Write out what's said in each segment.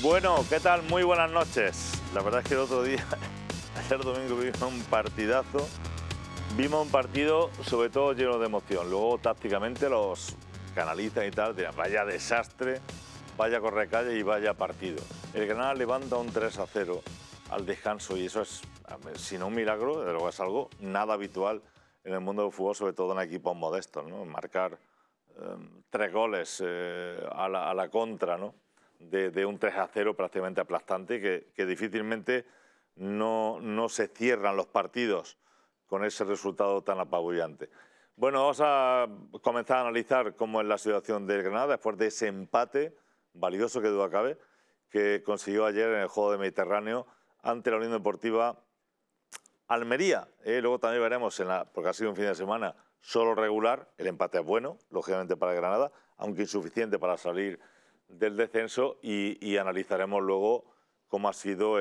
Bueno, ¿qué tal? Muy buenas noches. La verdad es que el otro día, ayer domingo, vimos un partidazo. Vimos un partido sobre todo lleno de emoción. Luego tácticamente los canalizan y tal, dirán, vaya desastre, vaya correcalle y vaya partido. El Granada levanta un 3-0 al descanso y eso es, si no un milagro, desde luego es algo nada habitual en el mundo del fútbol, sobre todo en equipos modestos, ¿no? Marcar 3 goles a la contra, ¿no? De un 3-0 prácticamente aplastante que difícilmente no se cierran los partidos con ese resultado tan apabullante. Bueno, vamos a comenzar a analizar cómo es la situación del Granada después de ese empate valioso, que duda cabe, que consiguió ayer en el juego de Mediterráneo ante la Unión Deportiva Almería. Luego también veremos, porque ha sido un fin de semana solo regular, el empate es bueno, lógicamente para el Granada, aunque insuficiente para salir del descenso, y analizaremos luego cómo ha sido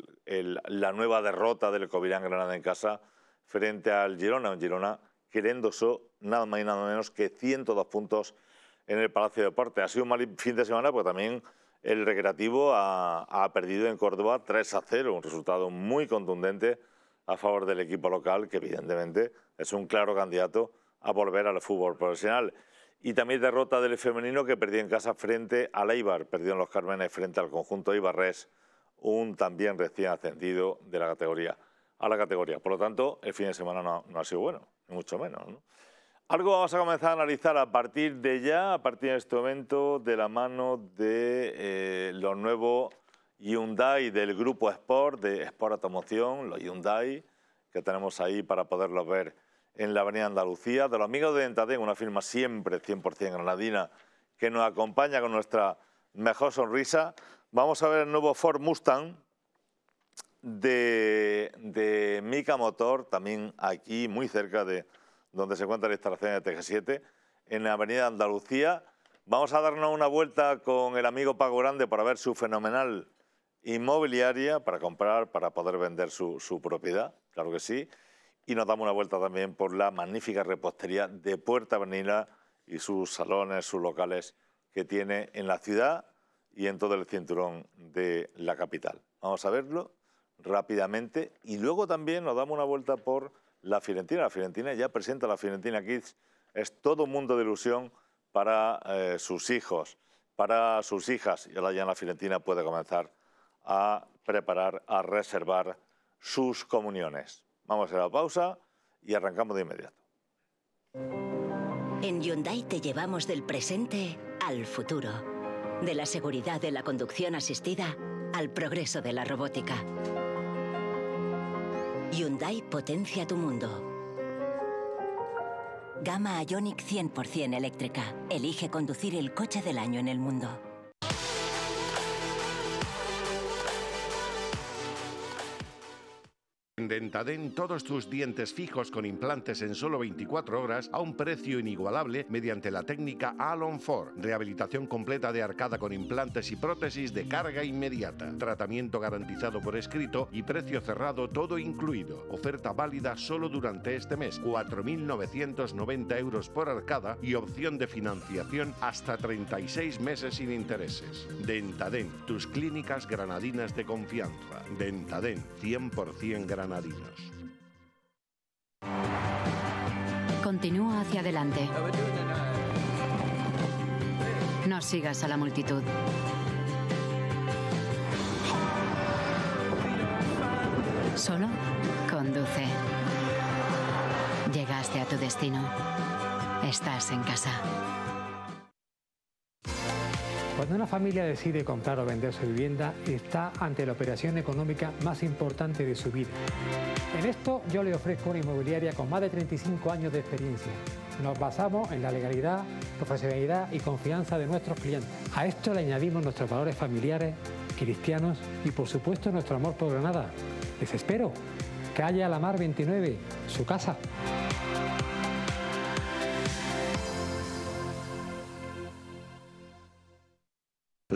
la nueva derrota del Covirán Granada en casa frente al Girona, un Girona queriéndose nada más y nada menos que 102 puntos en el Palacio de Deportes. Ha sido un mal fin de semana, porque también el Recreativo ha perdido en Córdoba 3-0, un resultado muy contundente a favor del equipo local, que evidentemente es un claro candidato a volver al fútbol profesional. Y también derrota del femenino, que perdió en casa frente al Eibar, perdió en Los Cármenes frente al conjunto eibarrés, un también recién ascendido de la categoría a la categoría. Por lo tanto, el fin de semana no ha sido bueno, ni mucho menos, ¿no? Algo vamos a comenzar a analizar a partir de ya, a partir de este momento, de la mano de los nuevos Hyundai del grupo Sport, de Sport Automoción, los Hyundai, que tenemos ahí para poderlos ver en la Avenida Andalucía, de los amigos de Dentadén, una firma siempre 100% granadina, que nos acompaña con nuestra mejor sonrisa. Vamos a ver el nuevo Ford Mustang de Mica Motor, también aquí muy cerca de donde se encuentra la instalación de TG7, en la Avenida Andalucía. Vamos a darnos una vuelta con el amigo Paco Grande para ver su fenomenal inmobiliaria, para comprar, para poder vender su propiedad, claro que sí. Y nos damos una vuelta también por la magnífica repostería de Puerta Avenida y sus salones, sus locales que tiene en la ciudad y en todo el cinturón de la capital. Vamos a verlo rápidamente y luego también nos damos una vuelta por la Fiorentina. La Fiorentina ya presenta la Fiorentina Kids. Es todo un mundo de ilusión para sus hijos, para sus hijas. Y ahora ya en la Fiorentina puede comenzar a preparar, a reservar sus comuniones. Vamos a la pausa y arrancamos de inmediato. En Hyundai te llevamos del presente al futuro. De la seguridad de la conducción asistida al progreso de la robótica. Hyundai potencia tu mundo. Gama Ioniq 100% eléctrica. Elige conducir el coche del año en el mundo. En Dentadén, todos tus dientes fijos con implantes en solo 24 horas a un precio inigualable mediante la técnica Alon 4. Rehabilitación completa de arcada con implantes y prótesis de carga inmediata. Tratamiento garantizado por escrito y precio cerrado todo incluido. Oferta válida solo durante este mes. 4.990 euros por arcada y opción de financiación hasta 36 meses sin intereses. Dentadén, tus clínicas granadinas de confianza. Dentadén, 100% granadinos. Continúa hacia adelante. No sigas a la multitud. Solo conduce. Llegaste a tu destino. Estás en casa. Cuando una familia decide comprar o vender su vivienda, está ante la operación económica más importante de su vida. En esto yo le ofrezco una inmobiliaria con más de 35 años de experiencia. Nos basamos en la legalidad, profesionalidad y confianza de nuestros clientes. A esto le añadimos nuestros valores familiares, cristianos y por supuesto nuestro amor por Granada. Les espero. Calle Alamar 29, su casa.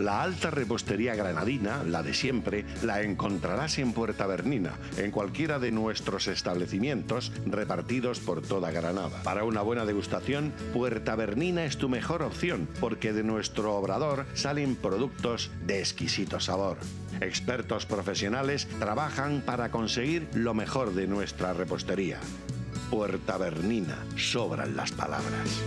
La alta repostería granadina, la de siempre, la encontrarás en Puerta Bernina, en cualquiera de nuestros establecimientos repartidos por toda Granada. Para una buena degustación, Puerta Bernina es tu mejor opción, porque de nuestro obrador salen productos de exquisito sabor. Expertos profesionales trabajan para conseguir lo mejor de nuestra repostería. Puerta Bernina, sobran las palabras.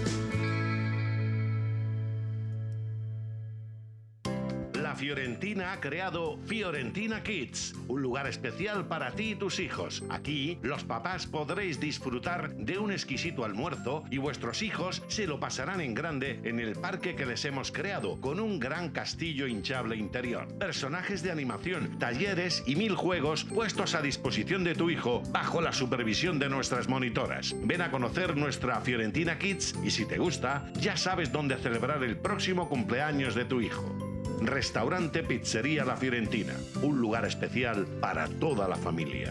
Fiorentina ha creado Fiorentina Kids, un lugar especial para ti y tus hijos. Aquí, los papás podréis disfrutar de un exquisito almuerzo y vuestros hijos se lo pasarán en grande en el parque que les hemos creado, con un gran castillo hinchable interior, personajes de animación, talleres y 1000 juegos puestos a disposición de tu hijo bajo la supervisión de nuestras monitoras. Ven a conocer nuestra Fiorentina Kids y si te gusta, ya sabes dónde celebrar el próximo cumpleaños de tu hijo. Restaurante Pizzería La Fiorentina, un lugar especial para toda la familia.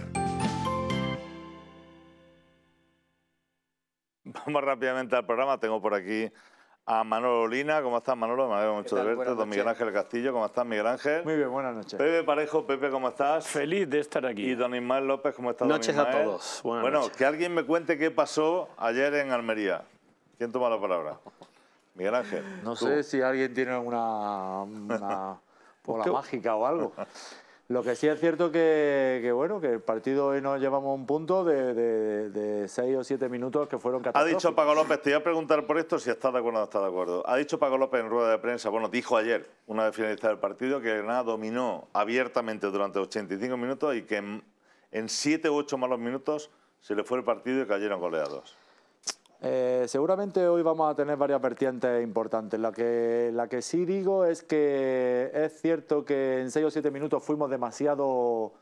Vamos rápidamente al programa. Tengo por aquí a Manolo Lina. ¿Cómo estás, Manolo? Me alegro mucho de verte. Don Miguel Ángel Castillo. ¿Cómo estás, Miguel Ángel? Muy bien, buenas noches. Pepe Parejo. Pepe, ¿cómo estás? Feliz de estar aquí. Y don Ismael López, ¿cómo estás, Noches don Ismael? a todos. Buenas bueno, noches. Que alguien me cuente qué pasó ayer en Almería. ¿Quién toma la palabra? Miguel Ángel. No ¿tú? sé si alguien tiene una bola mágica o algo. Lo que sí es cierto que bueno, que el partido hoy nos llevamos un punto de 6 o 7 minutos que fueron Ha catastróficos. dicho Paco López, te iba a preguntar por esto si estás de acuerdo o no estás de acuerdo. Ha dicho Paco López en rueda de prensa, bueno, dijo ayer, una vez finalizado el partido, que Granada dominó abiertamente durante 85 minutos y que en 7 u 8 malos minutos se le fue el partido y cayeron goleados. Seguramente hoy vamos a tener varias vertientes importantes. La que sí digo es que es cierto que en 6 o 7 minutos fuimos demasiado...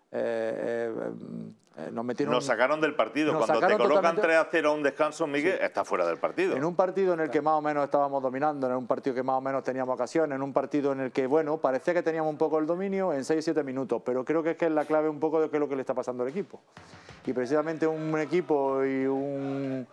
Nos sacaron del partido. Cuando te colocan 3-0 a un descanso, Miguel, sí, está fuera del partido. En un partido en el que más o menos estábamos dominando, en un partido que más o menos teníamos ocasiones, en un partido en el que, bueno, parecía que teníamos un poco el dominio en 6 o 7 minutos, pero creo que es la clave un poco de qué es lo que le está pasando al equipo. Y precisamente un equipo y un...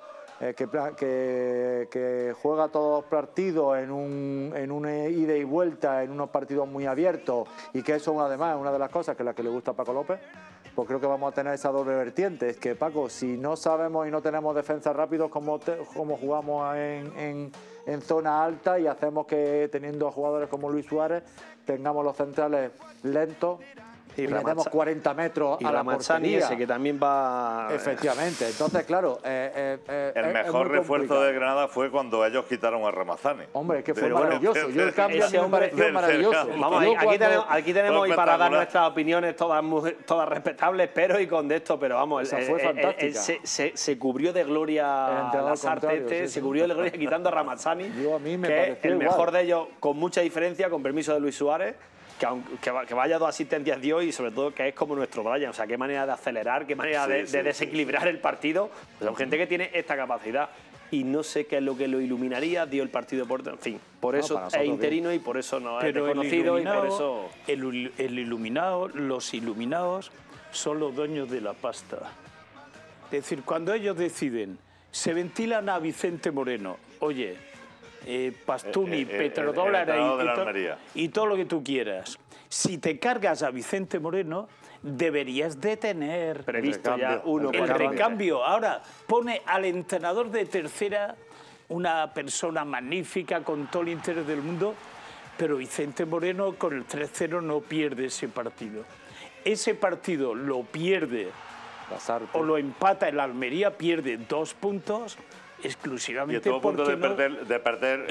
que juega todos los partidos en una ida y vuelta, en unos partidos muy abiertos, y que eso además es una de las cosas que le gusta a Paco López, pues creo que vamos a tener esa doble vertiente. Es que, Paco, si no sabemos y no tenemos defensas rápidos como jugamos en zona alta y hacemos que, teniendo a jugadores como Luis Suárez, tengamos los centrales lentos, y metemos 40 metros a la portería. Ese que también va... Efectivamente. Entonces, claro... el mejor refuerzo de Granada fue cuando ellos quitaron a Ramazani. Hombre, es que fue maravilloso. Yo el cambio me pareció maravilloso. Vamos, aquí tenemos y para dar nuestras opiniones todas respetables, pero y con de esto, pero vamos, fue fantástica. Se cubrió de gloria Lasarte, se cubrió de gloria quitando a Ramazani, que es el mejor de ellos, con mucha diferencia, con permiso de Luis Suárez. Que vaya 2 asistencias dio y sobre todo que es como nuestro Brian, o sea, qué manera de acelerar, qué manera de desequilibrar el partido. Pues son gente que tiene esta capacidad y no sé qué es lo que lo iluminaría, dio el partido por... En fin, por eso es interino bien. Y por eso no es desconocido y por eso... El iluminado, los iluminados son los dueños de la pasta. Es decir, cuando ellos deciden, se ventilan a Vicente Moreno, oye... Pastuni, petrodólares y todo lo que tú quieras. Si te cargas a Vicente Moreno, deberías de tener previsto ya el recambio. Ahora, pone al entrenador de tercera, una persona magnífica con todo el interés del mundo, pero Vicente Moreno con el 3-0 no pierde ese partido. Ese partido lo pierde o lo empata el Almería, pierde 2 puntos... exclusivamente y estuvo a punto de perder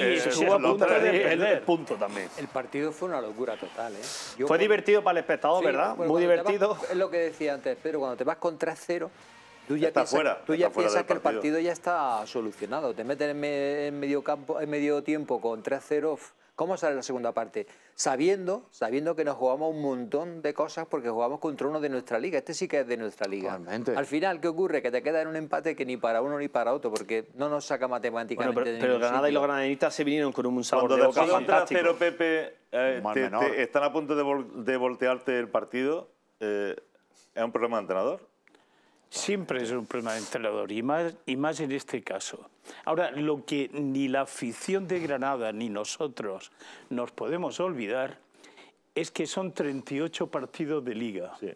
el punto también. El partido fue una locura total, ¿eh? Fue divertido para el espectador, sí, ¿verdad? Muy divertido. Es lo que decía antes, Pedro, cuando te vas con 3-0, tú ya piensas que el partido ya está solucionado. Te meten en medio tiempo con 3-0. ¿Cómo sale la segunda parte? Sabiendo que nos jugamos un montón de cosas porque jugamos contra uno de nuestra liga. Este sí que es de nuestra liga. Realmente. Al final, ¿qué ocurre? Que te queda en un empate que ni para uno ni para otro, porque no nos saca matemáticamente. Bueno, pero Granada y los granadinistas se vinieron con un sabor de boca fantástico. Cuando Pepe, están a punto de voltearte el partido, ¿es un problema de entrenador? Siempre es un problema de entrenador, y más en este caso. Ahora, lo que ni la afición de Granada ni nosotros nos podemos olvidar es que son 38 partidos de Liga. Sí.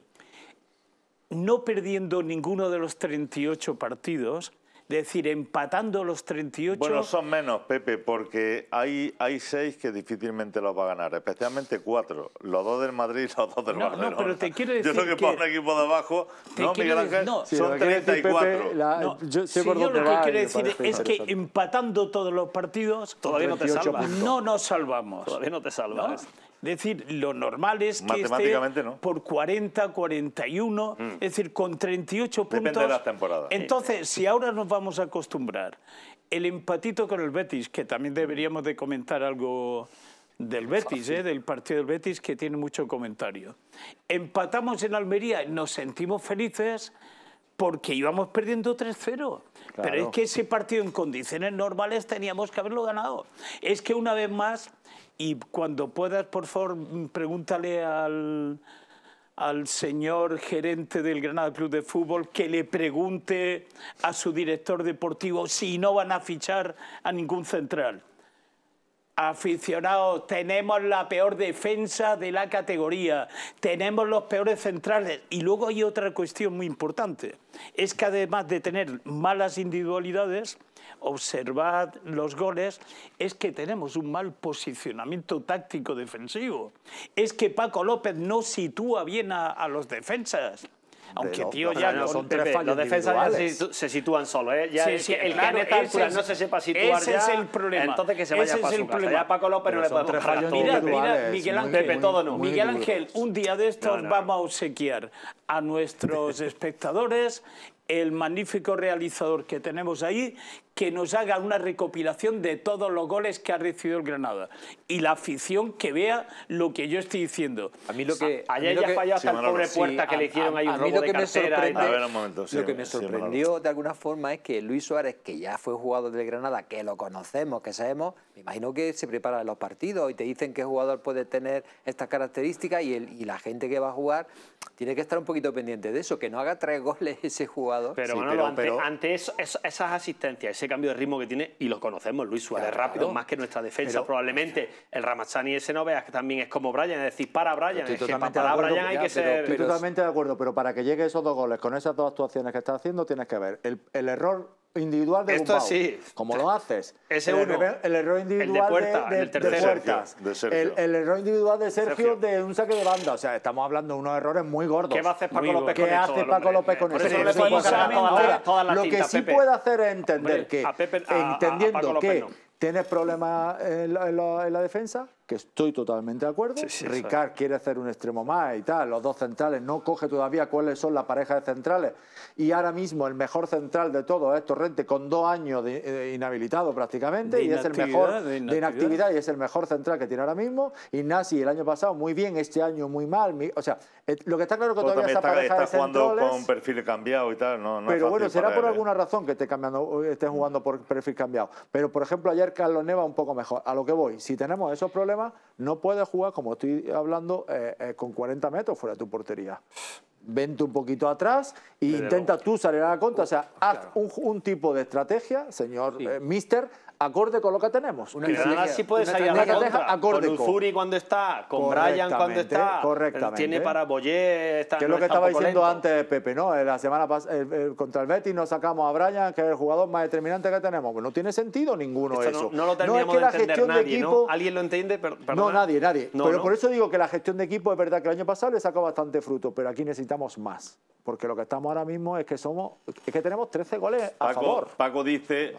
No perdiendo ninguno de los 38 partidos, es decir, empatando los 38... Bueno, son menos, Pepe, porque hay 6 que difícilmente los va a ganar, especialmente 4, los 2 del Madrid y los 2 del Barcelona. No, pero te quiero decir yo creo que para un equipo de abajo, ¿no, Miguel Ángel? No, son 34. Yo lo que quiero decir es que empatando todos los partidos... Todavía no te salvas. No nos salvamos. Todavía no te salvas. ¿No? Es decir, lo normal es que matemáticamente esté no. por 40, 41, es decir, con 38 puntos. Depende de las temporadas. Entonces, si ahora nos vamos a acostumbrar, el empatito con el Betis, que también deberíamos de comentar algo del Betis, del partido del Betis, que tiene mucho comentario. Empatamos en Almería, nos sentimos felices porque íbamos perdiendo 3-0. Claro. Pero es que ese partido en condiciones normales teníamos que haberlo ganado. Es que una vez más... Y cuando puedas, por favor, pregúntale al señor gerente del Granada Club de Fútbol que le pregunte a su director deportivo si no van a fichar a ningún central. Aficionados, tenemos la peor defensa de la categoría, tenemos los peores centrales. Y luego hay otra cuestión muy importante, es que además de tener malas individualidades, observad los goles, es que tenemos un mal posicionamiento táctico defensivo. Es que Paco López no sitúa bien a los defensas. Aunque, tío, ya no, son tres fallos. Los defensas ya se sitúan solos, ¿eh? Ya sí, el claro, que en esta altura no se sepa situar ese ya, es el problema. Entonces que se vaya para su casa. Ya Paco López no le puede tocar. Mira, Miguel Ángel, Pepe, todo no. Miguel Ángel, un día de estos vamos a obsequiar a nuestros espectadores el magnífico realizador que tenemos ahí, que nos haga una recopilación de todos los goles que ha recibido el Granada. Y la afición que vea lo que yo estoy diciendo. A mí lo que... Ayer ya falló hasta el pobre Puerta que le hicieron ahí un robo de cartera. Lo que me sorprendió de alguna forma es que Luis Suárez, que ya fue jugador del Granada, que lo conocemos, que sabemos, me imagino que se prepara los partidos y te dicen qué jugador puede tener estas características y la gente que va a jugar tiene que estar un poquito pendiente de eso, que no haga 3 goles ese jugador. Pero, ante esas asistencias, ese cambio de ritmo que tiene, y lo conocemos, Luis Suárez rápido, más que nuestra defensa, probablemente el Ramazani ese no veas que también es como Brian, es decir, para Brian, es que para Brian hay que ser... Estoy totalmente de acuerdo, pero para que llegue esos 2 goles con esas 2 actuaciones que está haciendo, tienes que ver el error individual de Gumbau. Sí. ¿Cómo lo haces? Ese el error individual de Puertas. El error individual de Sergio de un saque de banda. O sea, estamos hablando de unos errores muy gordos. ¿Qué va a hacer Paco López con esto? ¿Qué hace Paco López con eso? Lo que sí puede hacer es entender que, entendiendo que tienes problemas en la defensa, que estoy totalmente de acuerdo. Ricard quiere hacer un extremo más y tal, los 2 centrales, no coge todavía cuáles son la pareja de centrales. Y ahora mismo el mejor central de todos es Torrente, con 2 años inhabilitado prácticamente, y es el mejor de inactividad, y es el mejor central que tiene ahora mismo. Ignasi el año pasado muy bien, este año muy mal. O sea, lo que está claro es que todavía esa pareja de centrales... Está jugando con perfil cambiado y tal, no pero bueno, será por alguna razón que esté jugando por perfil cambiado. Pero, por ejemplo, ayer Carlos Neva un poco mejor. A lo que voy, si tenemos esos problemas, no puedes jugar, como estoy hablando, con 40 metros fuera de tu portería. Vente un poquito atrás e intenta tú salir a la contra. O sea, haz un tipo de estrategia, señor Mister, acorde con lo que tenemos. Granada sí puede salir a la contra. Con Uzuri cuando está, con Brian cuando está. Correctamente. Tiene para Boyer. Que es lo que estaba diciendo antes Pepe, ¿no? La semana pasada, contra el Betis nos sacamos a Brian, que es el jugador más determinante que tenemos. Pues no tiene sentido ninguno eso. No lo terminamos de entender nadie, ¿no? ¿Alguien lo entiende? No, nadie. Pero por eso digo que la gestión de equipo, es verdad que el año pasado le sacó bastante fruto, pero aquí necesitamos más. Porque lo que estamos ahora mismo es que tenemos 13 goles a favor. Paco dice...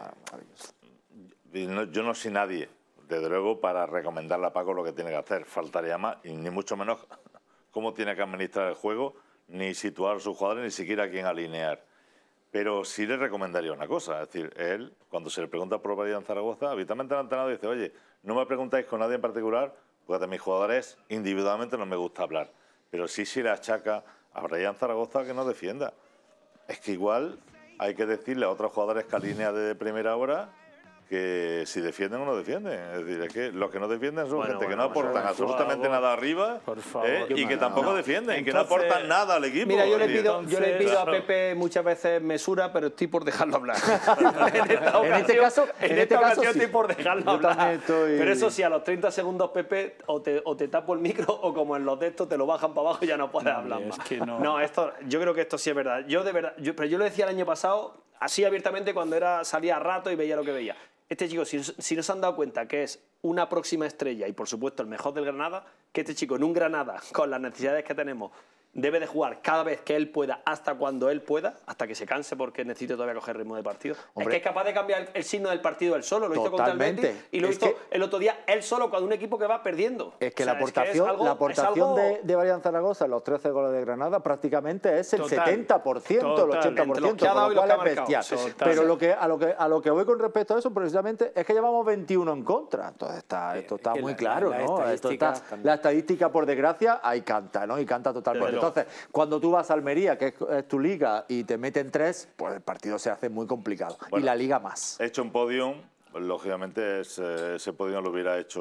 Yo no soy nadie, desde luego, para recomendarle a Paco lo que tiene que hacer. Faltaría más, y ni mucho menos cómo tiene que administrar el juego, ni situar a sus jugadores, ni siquiera a quién alinear. Pero sí le recomendaría una cosa, es decir, él, cuando se le pregunta por Brian Zaragoza, habitualmente el entrenador dice, oye, no me preguntáis con nadie en particular, porque de mis jugadores individualmente no me gusta hablar. Pero sí le achaca a Brian Zaragoza que no defienda. Es que igual hay que decirle a otros jugadores que alinea de primera hora que si defienden o no defienden. Es decir, es que los que no defienden son gente que no aportan absolutamente nada arriba y que tampoco defienden, que no aportan nada al equipo. Mira, yo le pido a Pepe muchas veces mesura, pero estoy por dejarlo hablar. en este caso sí. Estoy por dejarlo hablar. Pero eso sí, a los 30 segundos, Pepe, o te tapo el micro o como en los de estos te lo bajan para abajo y ya no puedes hablar más. No, yo creo que esto sí es verdad. Pero yo lo decía el año pasado, así abiertamente, cuando salía a rato y veía lo que veía. Este chico, si no se han dado cuenta que es una próxima estrella y, por supuesto, el mejor del Granada, que este chico en un Granada, con las necesidades que tenemos, debe de jugar cada vez que él pueda, hasta cuando él pueda, hasta que se canse porque necesite todavía coger ritmo de partido. Hombre, es que es capaz de cambiar el signo del partido él solo. Lo hizo contra el Betis y lo hizo el otro día él solo cuando un equipo que va perdiendo. Es que la aportación de Brian Zaragoza en los 13 goles de Granada prácticamente es el 70%, el 80%, con lo cual es bestial. Pero a lo que voy con respecto a eso, precisamente, es que llevamos 21 en contra. Entonces esto está muy claro, ¿no? La estadística, por desgracia, ahí canta, ¿no? Y canta totalmente. Entonces, cuando tú vas a Almería, que es tu liga, y te meten 3, pues el partido se hace muy complicado. Bueno, y la liga más. He hecho un podium, lógicamente ese podium lo hubiera hecho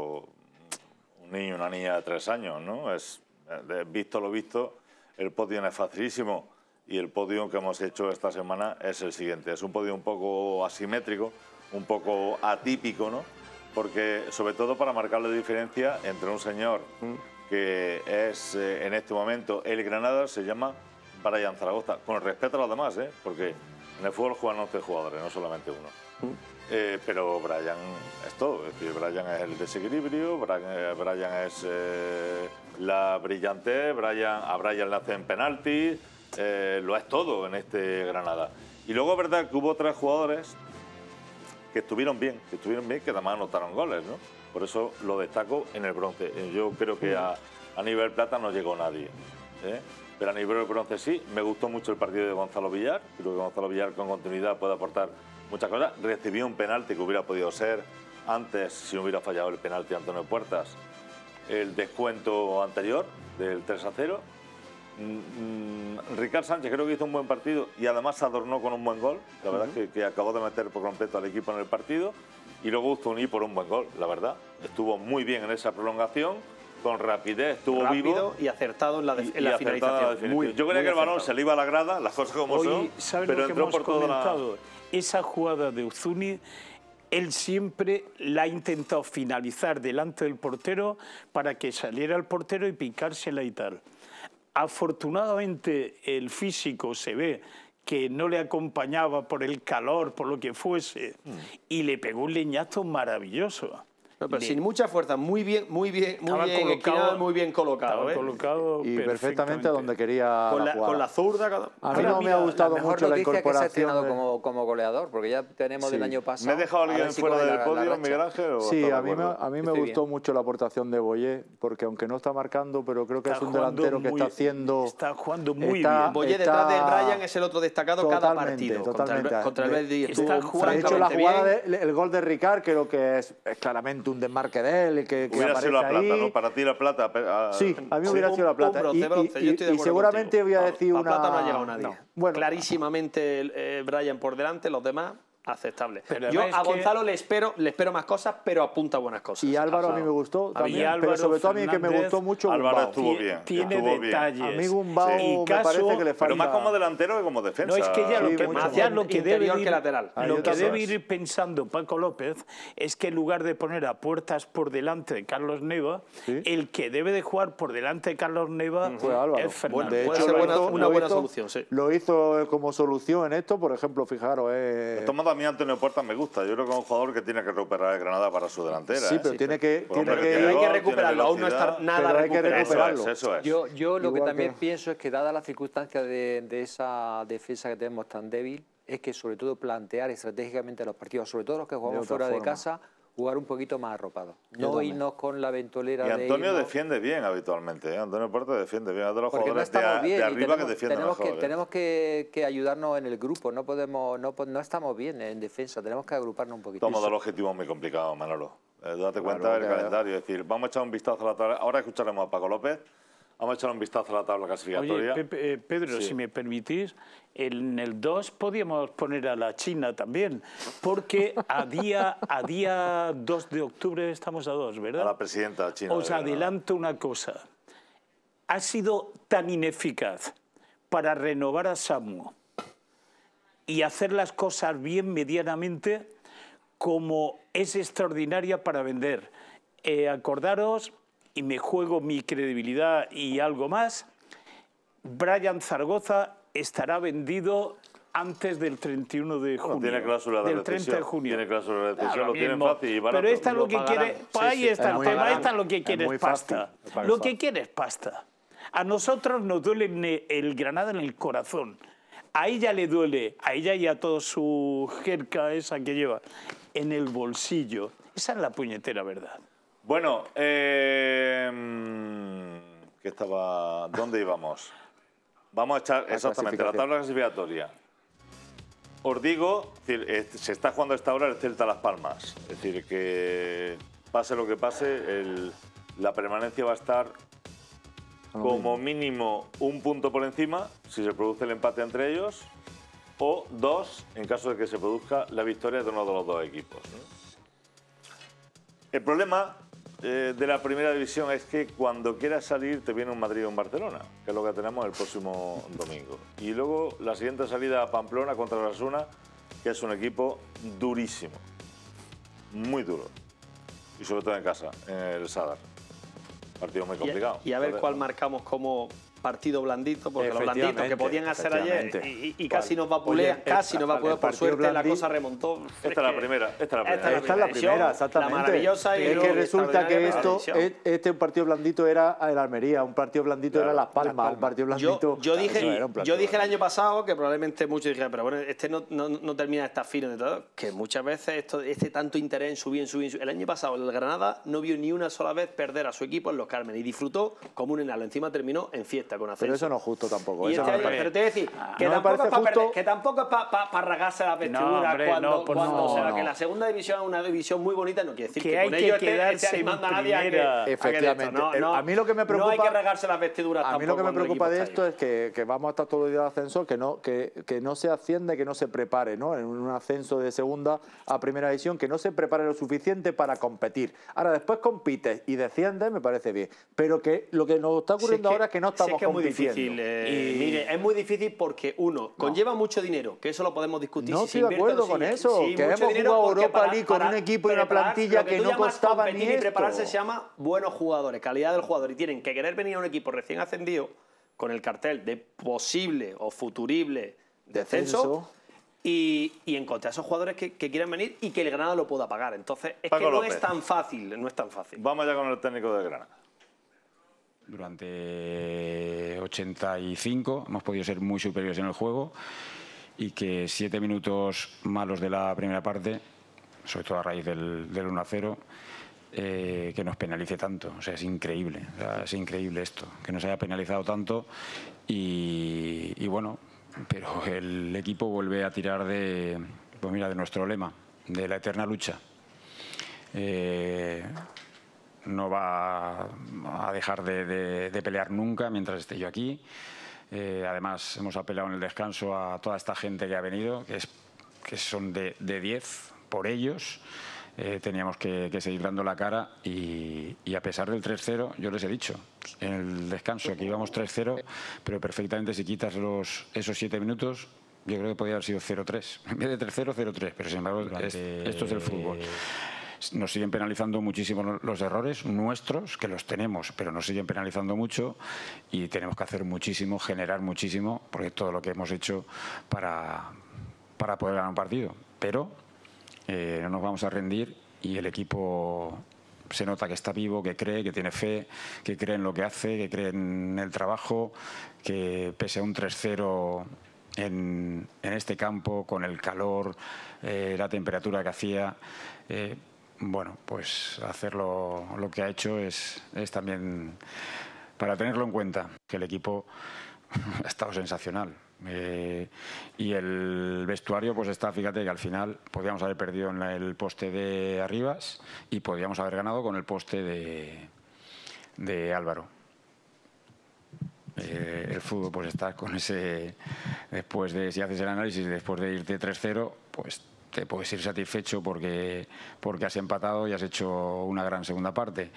un niño, una niña de 3 años, ¿no? Visto lo visto, el podium es facilísimo y el podium que hemos hecho esta semana es el siguiente. Es un podium un poco asimétrico, un poco atípico, ¿no? Porque, sobre todo, para marcar la diferencia entre un señor que es en este momento el Granada, se llama Brian Zaragoza, con respeto a los demás, porque en el fútbol juegan 11 jugadores, no solamente uno. Pero Brian es todo, es decir, Brian es el desequilibrio, Brian es la brillantez, a Brian le hacen penaltis, lo es todo en este Granada. Y luego es verdad que hubo 3 jugadores que estuvieron bien, que además anotaron goles, ¿no? Por eso lo destaco en el bronce. Yo creo que a nivel plata no llegó nadie, pero a nivel bronce sí. Me gustó mucho el partido de Gonzalo Villar. Creo que Gonzalo Villar con continuidad puede aportar muchas cosas. Recibió un penalti que hubiera podido ser antes, si no hubiera fallado el penalti Antonio Puertas, el descuento anterior del 3-0. Ricard Sánchez creo que hizo un buen partido y además se adornó con un buen gol. La verdad es que acabó de meter por completo al equipo en el partido. Y luego Uzuni por un buen gol, la verdad. Estuvo muy bien en esa prolongación, con rapidez, estuvo vivo y acertado en la finalización. Yo creía que el balón se le iba a la grada, las cosas como son, pero entró por todo lado. Esa jugada de Uzuni, él siempre la ha intentado finalizar delante del portero para que saliera el portero y picársela y tal. Afortunadamente el físico se ve que no le acompañaba por el calor, por lo que fuese, y le pegó un leñazo maravilloso. No, pero sin mucha fuerza, muy bien colocado. Y perfectamente donde quería con la zurda. A mí no me ha gustado mucho la incorporación. Que se ha estrenado como goleador, porque ya tenemos del año pasado. ¿Me he dejado alguien fuera del podio, Miguel Ángel? Sí, a mí me gustó mucho la aportación de Boyé, porque aunque no está marcando, pero creo que es un delantero que está haciendo... Está jugando muy bien. Boyé detrás de Brian es el otro destacado cada partido. Contra el Betis. De hecho, la jugada, el gol de Ricard creo que es claramente un desmarque de él, que hubiera aparece sido la plata, ahí. ¿no? Para ti la plata. Sí, a mí hubiera sido la plata. Y seguramente voy a decir una... La plata no ha llegado a nadie. No. Bueno, clarísimamente Brian por delante, los demás aceptable. Pero yo a Gonzalo le espero más cosas, pero apunta buenas cosas. Y Álvaro a mí me gustó también, pero sobre todo a mí que me gustó mucho Álvaro estuvo bien. Tiene detalles. A mí Gumbau me parece que le falta... Pero más como delantero que como defensa. No, es que ya lo que debe ir pensando Paco López es que en lugar de poner a Puertas por delante de Carlos Neva, el que debe de jugar por delante de Carlos Neva es Fernando. De hecho, una buena solución, sí. Lo hizo como solución en esto, por ejemplo, fijaros... A mí Antonio Puertas me gusta. Yo creo que es un jugador que tiene que recuperar el Granada para su delantera. Sí, pero tiene que recuperarlo. Aún no está nada recuperado. Eso es. Yo lo que también pienso es que, dada la circunstancia de esa defensa que tenemos tan débil, es que sobre todo plantear estratégicamente los partidos, sobre todo los que jugamos fuera de casa, jugar un poquito más arropado. No irnos con la ventolera de... Y Antonio defiende bien habitualmente, Antonio Puertas defiende bien. Es de los jugadores de arriba que defienden mejor. Tenemos que ayudarnos en el grupo, no estamos bien en defensa, tenemos que agruparnos un poquito. Toma del objetivo muy complicado, Manolo. Date cuenta del calendario, es decir, vamos a echar un vistazo a la tabla. Ahora escucharemos a Paco López, Vamos a echar un vistazo a la tabla clasificatoria. Oye, Pedro, Sí. si me permitís, en el 2 podíamos poner a la China también, porque a día 2 de octubre estamos a 2, ¿verdad? A la presidenta china. Os adelanto una cosa. Ha sido tan ineficaz para renovar a Samu y hacer las cosas bien medianamente como es extraordinaria para vender. Acordaros, y me juego mi credibilidad y algo más, Brian Zaragoza estará vendido antes del 31 de junio. Bueno, tiene cláusula de del 30 de junio. Tiene cláusula de decisión, Claro, lo tienen mismo. fácil y barato. Pero esta lo que quiere, pues ahí está el tema, esta lo que Es quiere muy es pasta. fácil. Lo que quiere es pasta. A nosotros nos duele el Granada en el corazón. A ella le duele, a ella y a toda su jerca esa que lleva, en el bolsillo. Esa es la puñetera verdad. Bueno, ¿dónde íbamos? Vamos a echar exactamente la tabla clasificatoria. Os digo, se está jugando a esta hora el Celta Las Palmas. Es decir, que pase lo que pase, la permanencia va a estar como mínimo un punto por encima, si se produce el empate entre ellos, o 2 en caso de que se produzca la victoria de uno de los dos equipos, ¿no? El problema de la primera división es que cuando quieras salir te viene un Madrid o un Barcelona, que es lo que tenemos el próximo domingo. Y luego la siguiente salida a Pamplona contra Osasuna, que es un equipo durísimo, muy duro. Y sobre todo en casa, en el Sadar. Partido muy complicado. Y a ver cuál marcamos como partido blandito, porque los blanditos que podían hacer ayer y casi nos vapulean, casi nos vapulean, por suerte la cosa remontó. Esta es la primera. Esta es la primera, exactamente. La maravillosa y es que resulta que este partido blandito era el Almería, un partido blandito era Las Palmas, un partido blandito... Yo dije el año pasado, que probablemente muchos dijeron, pero bueno, este no termina de estar fino de todo, que muchas veces este tanto interés en subir. El año pasado el Granada no vio ni una sola vez perder a su equipo en Los Cármenes y disfrutó como un enano. Encima terminó en fiesta con ascenso. Pero eso no es justo tampoco. Y este año, pero te voy a decir que tampoco es para rasgarse las vestiduras que la segunda división es una división muy bonita, no quiere decir que con ello esté animando a nadie a que... Efectivamente. A mí lo que me preocupa... No hay que regarse las vestiduras tampoco. A mí lo que me preocupa de esto es que vamos a estar todo el día de ascenso, que no se asciende, que no se prepare, ¿no? En un ascenso de segunda a primera división, que no se prepare lo suficiente para competir. Ahora, después compites y desciendes, me parece bien. Pero que lo que nos está ocurriendo ahora es que no estamos compitiendo. Mire, es muy difícil porque conlleva mucho dinero, que eso lo podemos discutir. No estoy de acuerdo con eso, que hemos jugado Europa League con un equipo y una plantilla que no costaba ni esto. Y prepararse se llama buenos jugadores, calidad del jugador, y tienen que querer venir a un equipo recién ascendido con el cartel de posible o futurible descenso. Y encontrar a esos jugadores que quieran venir y que el Granada lo pueda pagar. Entonces, es Paco que no López. es tan fácil, Vamos ya con el técnico de Granada. Durante 85 hemos podido ser muy superiores en el juego y que 7 minutos malos de la primera parte, sobre todo a raíz del 1-0, que nos penalice tanto. O sea, es increíble. O sea, es increíble esto, que nos haya penalizado tanto y bueno, pero el equipo vuelve a tirar de nuestro lema, de la eterna lucha. No va a dejar de pelear nunca mientras esté yo aquí. Además, hemos apelado en el descanso a toda esta gente que ha venido, que son de 10 por ellos. Teníamos que seguir dando la cara y a pesar del 3-0, yo les he dicho en el descanso que íbamos 3-0, pero perfectamente si quitas esos 7 minutos, yo creo que podía haber sido 0-3. En vez de 3-0, 0-3, pero sin embargo esto es el fútbol. Nos siguen penalizando muchísimo los errores nuestros, que los tenemos, pero nos siguen penalizando mucho y tenemos que hacer muchísimo, generar muchísimo, porque todo lo que hemos hecho para poder ganar un partido. Pero no nos vamos a rendir y el equipo se nota que está vivo, que cree, que tiene fe, que cree en lo que hace, que cree en el trabajo, que pese a un 3-0 en este campo, con el calor, la temperatura que hacía... bueno, pues hacer lo que ha hecho es también para tenerlo en cuenta, que el equipo ha estado sensacional. Y el vestuario pues está, fíjate que al final podíamos haber perdido en el poste de Arribas y podíamos haber ganado con el poste de Álvaro. El fútbol, pues estás con ese... Después de, si haces el análisis, después de irte 3-0, pues te puedes ir satisfecho porque has empatado y has hecho una gran segunda parte.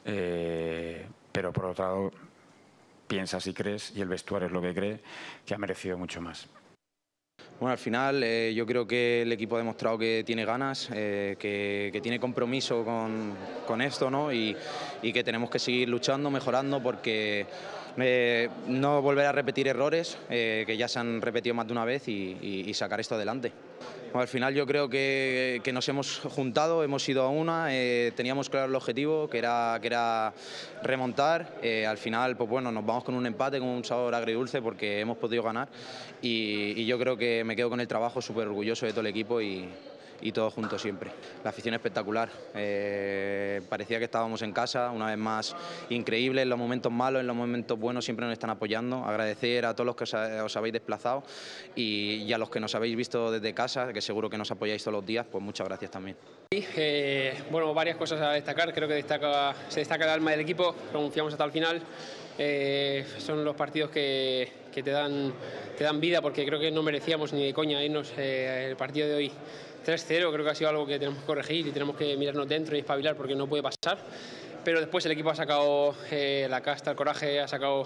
Pero por otro lado, piensas y crees, y el vestuario es lo que cree, que ha merecido mucho más. Bueno, al final yo creo que el equipo ha demostrado que tiene ganas, que tiene compromiso con esto, ¿no? Y que tenemos que seguir luchando, mejorando, porque no volver a repetir errores que ya se han repetido más de una vez y sacar esto adelante. Bueno, al final yo creo que nos hemos juntado, hemos ido a una, teníamos claro el objetivo, que era remontar. Al final, pues bueno, nos vamos con un empate, con un sabor agridulce, porque hemos podido ganar, y yo creo que me quedo con el trabajo, súper orgulloso de todo el equipo y todos juntos siempre. La afición espectacular, parecía que estábamos en casa, una vez más increíble, en los momentos malos, en los momentos buenos siempre nos están apoyando. Agradecer a todos los que os habéis desplazado y a los que nos habéis visto desde casa, que seguro que nos apoyáis todos los días, pues muchas gracias también. Bueno, varias cosas a destacar, creo que se destaca el alma del equipo, confiamos hasta el final. Son los partidos que te dan vida, porque creo que no merecíamos ni de coña irnos el partido de hoy 3-0. Creo que ha sido algo que tenemos que corregir y tenemos que mirarnos dentro y espabilar, porque no puede pasar. Pero después el equipo ha sacado la casta, el coraje, ha sacado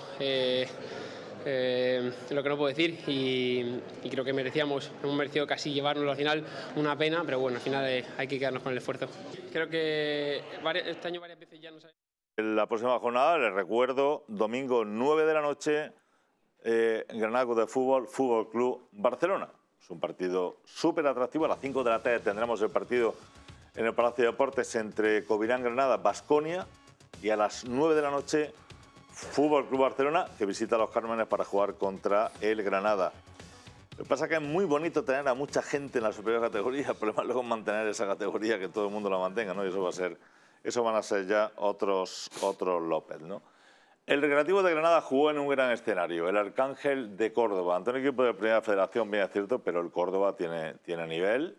lo que no puedo decir, y creo que hemos merecido casi llevárnoslo al final. Una pena, pero bueno, al final hay que quedarnos con el esfuerzo. Creo que este año varias veces ya nos ha... La próxima jornada, les recuerdo, domingo 9 de la noche, Granada Club de Fútbol, Fútbol Club Barcelona. Es un partido súper atractivo. A las 5 de la tarde tendremos el partido en el Palacio de Deportes entre Covirán Granada, Baskonia, y a las 9 de la noche, Fútbol Club Barcelona, que visita a los Cármenes para jugar contra el Granada. Lo que pasa es que es muy bonito tener a mucha gente en la superior categoría. El problema es luego mantener esa categoría, que todo el mundo la mantenga, ¿no? Y eso van a ser ya otros López, ¿no? El Recreativo de Granada jugó en un gran escenario, el Arcángel de Córdoba. Ante un equipo de Primera Federación, bien es cierto, pero el Córdoba tiene nivel.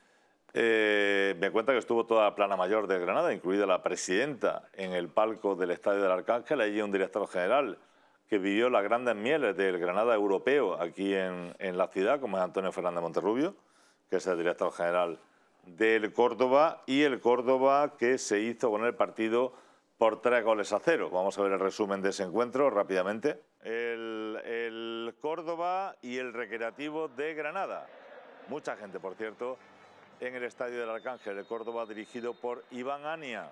Me cuenta que estuvo toda la plana mayor de Granada, incluida la presidenta, en el palco del Estadio del Arcángel. Allí un director general que vivió las grandes mieles del Granada europeo aquí en la ciudad, como es Antonio Fernández Monterrubio, que es el director general del Córdoba, y el Córdoba que se hizo con el partido por 3-0. Vamos a ver el resumen de ese encuentro rápidamente. El Córdoba y el Recreativo de Granada. Mucha gente, por cierto, en el Estadio del Arcángel. El Córdoba dirigido por Iván Ania,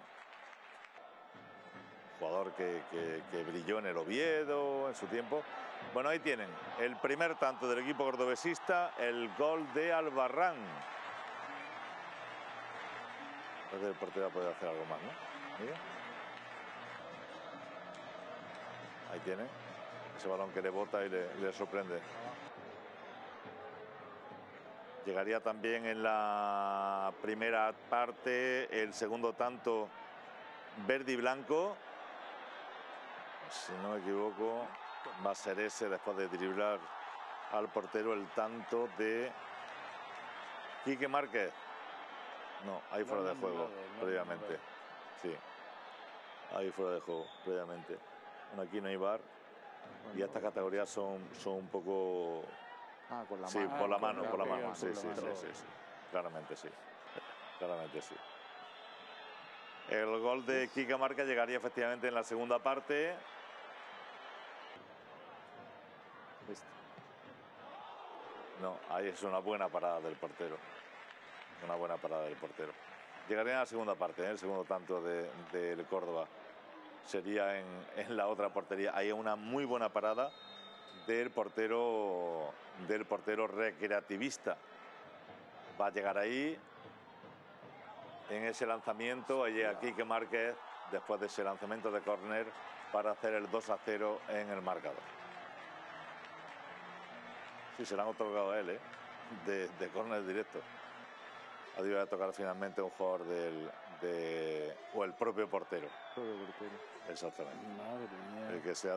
jugador que brilló en el Oviedo en su tiempo. Bueno, ahí tienen el primer tanto del equipo cordobesista, el gol de Albarrán. El portero puede hacer algo más, ¿no? ¿Mira? Ahí tiene ese balón que le bota y le sorprende. Llegaría también en la primera parte el segundo tanto verde y blanco. Si no me equivoco, va a ser ese, después de driblar al portero, el tanto de Quique Márquez. No, ahí fuera de juego, previamente. Sí, ahí fuera de juego, previamente. Bueno, aquí no hay VAR, y estas categorías son un poco... Ah, con la sí, mano. por la mano, sí, claramente sí. El gol de Quique Márquez llegaría efectivamente en la segunda parte. No, ahí es una buena parada del portero. Llegaría en la segunda parte, el segundo tanto del Córdoba. Sería en la otra portería. Hay una muy buena parada del portero recreativista. Va a llegar ahí en ese lanzamiento. Allí a Quique Márquez, después de ese lanzamiento de córner, para hacer el 2-0 en el marcador. Sí, se le han otorgado a él, de córner directo. Ha debido tocar finalmente un jugador o el propio portero. Exactamente. Madre mía. El que se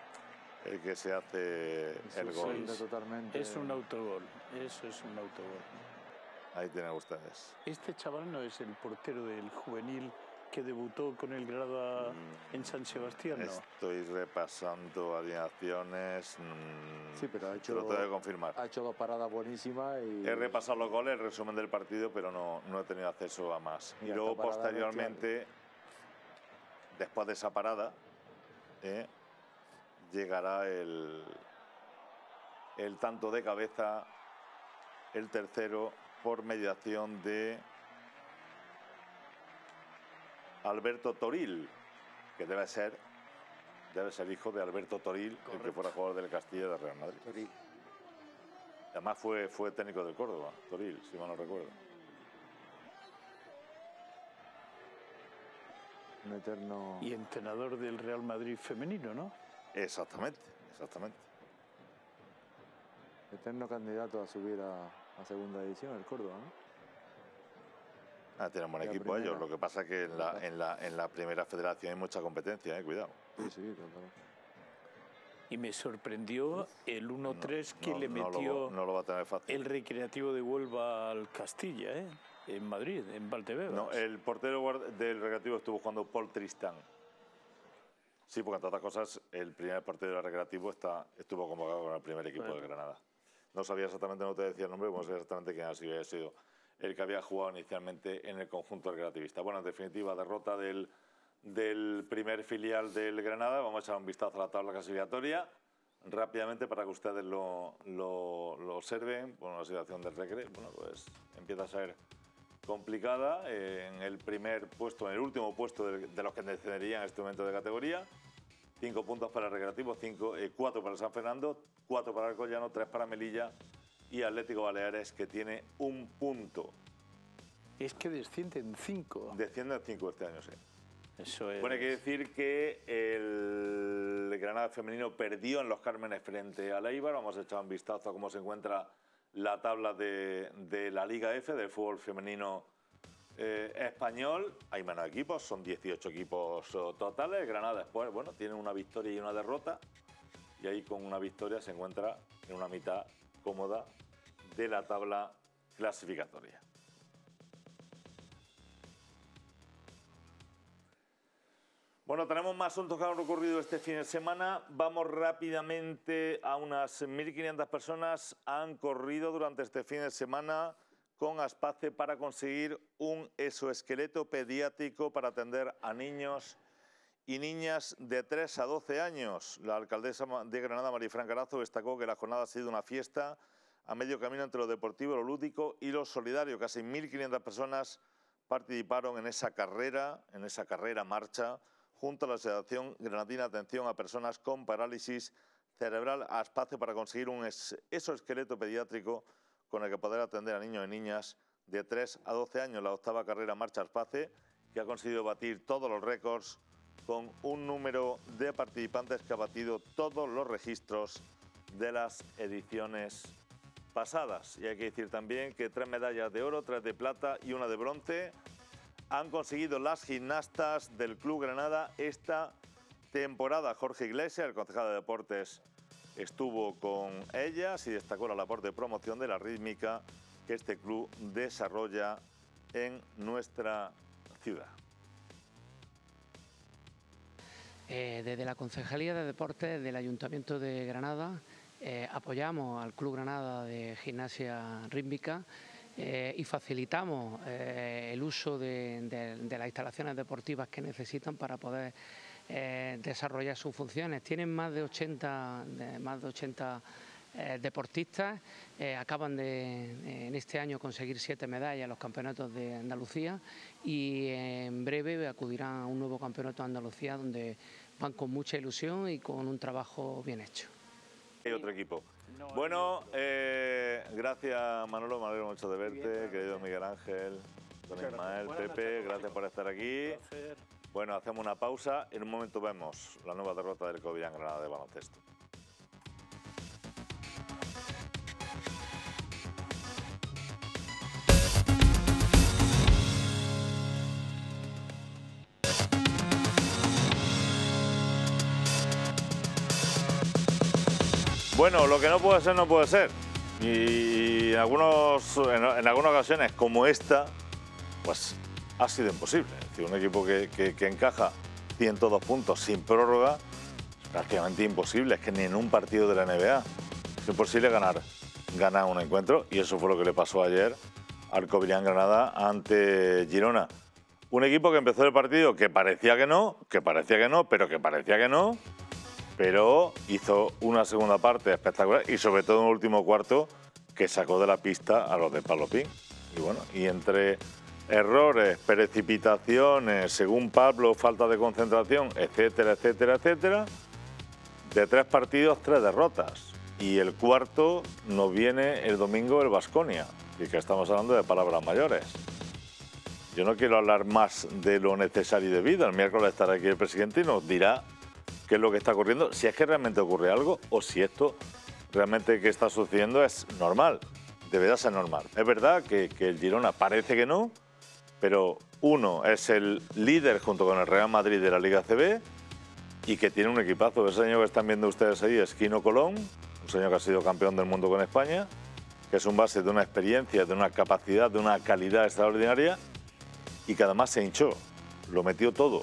hace el gol. Totalmente. Es un autogol, eso es un autogol. Ahí tienen ustedes. Este chaval no es el portero del juvenil que debutó con el Granada en San Sebastián, ¿no? Estoy repasando alineaciones. Sí, pero ha hecho, lo tengo que confirmar. Ha hecho 2 paradas buenísimas. Y... He repasado los goles, el resumen del partido, pero no he tenido acceso a más. Y luego, posteriormente, después de esa parada, llegará el tanto de cabeza, el tercero, por mediación de Alberto Toril, que debe ser hijo de Alberto Toril, el que fuera jugador del Castilla de Real Madrid. Toril. Además fue técnico del Córdoba, Toril, si mal no recuerdo. Un eterno... Y entrenador del Real Madrid femenino, ¿no? Exactamente. Eterno candidato a subir a segunda división, el Córdoba, ¿no? Tienen buen equipo ellos, lo que pasa es que en la primera federación hay mucha competencia, cuidado. Sí, totalmente. Y me sorprendió el 1-3 que le metió no lo va a tener fácil. El Recreativo de Huelva al Castilla, en Madrid, en Valdebebas. No, el portero del Recreativo estuvo jugando Paul Tristán. Sí, porque entre otras cosas el primer portero del Recreativo estuvo convocado con el primer equipo de Granada. No sabía exactamente, no te decía el nombre, no sabía exactamente quién había sido el que había jugado inicialmente en el conjunto recreativista. Bueno, en definitiva, derrota del primer filial del Granada. Vamos a echar un vistazo a la tabla clasificatoria rápidamente para que ustedes lo observen. Bueno, la situación del Recre, bueno, pues empieza a ser complicada. En el primer puesto, en el último puesto de los que descenderían en este momento de categoría. 5 puntos para el Recreativo, 4 para el San Fernando, 4 para el Collano, 3 para Melilla y Atlético Baleares, que tiene 1 punto. Es que descienden 5. Descienden 5 este año, sí. Eso es. Bueno, hay que decir que el Granada femenino perdió en Los Cármenes frente al Eibar. Vamos a echar un vistazo a cómo se encuentra la tabla de la Liga F, del fútbol femenino español. Hay menos equipos, son 18 equipos totales. Granada después, bueno, tiene una victoria y una derrota. Y ahí con una victoria se encuentra en una mitad cómoda de la tabla clasificatoria. Bueno, tenemos más asuntos que han ocurrido este fin de semana. Vamos rápidamente a unas 1.500 personas han corrido durante este fin de semana con Aspace para conseguir un exoesqueleto pediátrico para atender a niños y niñas de 3 a 12 años. La alcaldesa de Granada, Marifran Carazo, destacó que la jornada ha sido una fiesta a medio camino entre lo deportivo, lo lúdico y lo solidario. Casi 1.500 personas participaron en esa carrera marcha, junto a la Asociación Granadina Atención a Personas con Parálisis Cerebral, Aspace, para conseguir un exoesqueleto pediátrico con el que poder atender a niños y niñas de 3 a 12 años. La 8ª carrera marcha Aspace, que ha conseguido batir todos los récords con un número de participantes que ha batido todos los registros de las ediciones pasadas. Y hay que decir también que 3 medallas de oro, 3 de plata y 1 de bronce han conseguido las gimnastas del Club Granada esta temporada. Jorge Iglesias, el concejal de Deportes, estuvo con ellas y destacó la labor de promoción de la rítmica que este club desarrolla en nuestra ciudad. Desde la Concejalía de Deportes del Ayuntamiento de Granada apoyamos al Club Granada de Gimnasia Rítmica y facilitamos el uso de las instalaciones deportivas que necesitan para poder desarrollar sus funciones. Tienen más de 80 deportistas, acaban de en este año conseguir 7 medallas en los campeonatos de Andalucía y en breve acudirán a un nuevo campeonato de Andalucía donde van con mucha ilusión y con un trabajo bien hecho. Hay otro equipo. Bueno, gracias Manolo, me alegro mucho de verte, querido Miguel Ángel, don Ismael, Pepe, gracias por estar aquí. Bueno, hacemos una pausa, en un momento vemos la nueva derrota del Covirán Granada de baloncesto. Bueno, lo que no puede ser, no puede ser. Y en algunas ocasiones, como esta, pues ha sido imposible. Es decir, un equipo que encaja 102 puntos sin prórroga es prácticamente imposible. Es que ni en un partido de la NBA es imposible ganar un encuentro, y eso fue lo que le pasó ayer al Covirán Granada ante Girona. Un equipo que empezó el partido que parecía que no, pero hizo una segunda parte espectacular y sobre todo en el último cuarto que sacó de la pista a los de Palopín. Y bueno, y entre errores, precipitaciones, según Pablo, falta de concentración, etcétera, etcétera, etcétera, de 3 partidos, 3 derrotas. Y el cuarto nos viene el domingo el Baskonia, y que estamos hablando de palabras mayores. Yo no quiero hablar más de lo necesario y debido. El miércoles estará aquí el presidente y nos dirá qué es lo que está ocurriendo, si es que realmente ocurre algo o si esto realmente que está sucediendo es normal. Deberá ser normal. Es verdad que el Girona parece que no, pero uno es el líder junto con el Real Madrid de la Liga CB y que tiene un equipazo. Ese señor que están viendo ustedes ahí es Quino Colón, un señor que ha sido campeón del mundo con España, que es un base de una experiencia, de una capacidad, de una calidad extraordinaria y que además se hinchó, lo metió todo.